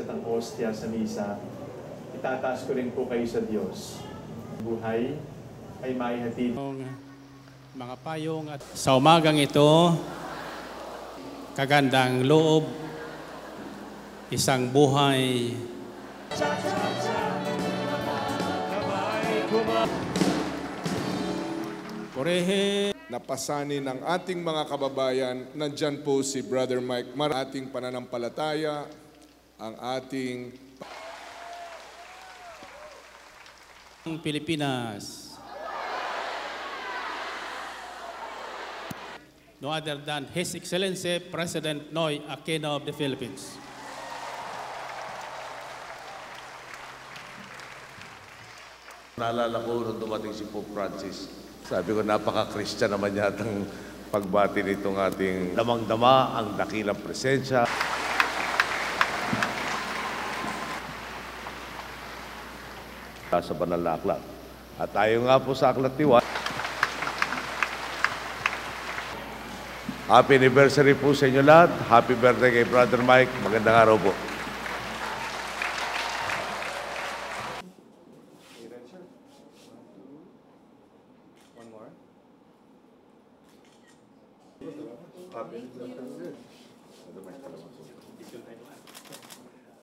ng hostya sa misa, itataas ko rin po kayo sa Diyos. Buhay ay maihatid. Mga payong at sa umagang ito, kagandang loob, isang buhay. Purehe. Napasanin ng ating mga kababayan, nandyan po si Brother Mike, ating pananampalataya, ang ating Pilipinas. No other than His Excellency President Noy Aquino of the Philippines. Naalala ko nung dumating si Pope Francis, sabi ko napaka-Christian naman yatang pagbati nitong ating damang-dama ang dakilang presensya. Sa banal na aklat. At tayo nga po sa aklat tiwali. Happy anniversary po sa inyo lahat. Happy birthday kay Brother Mike. Magandang araw po. Happy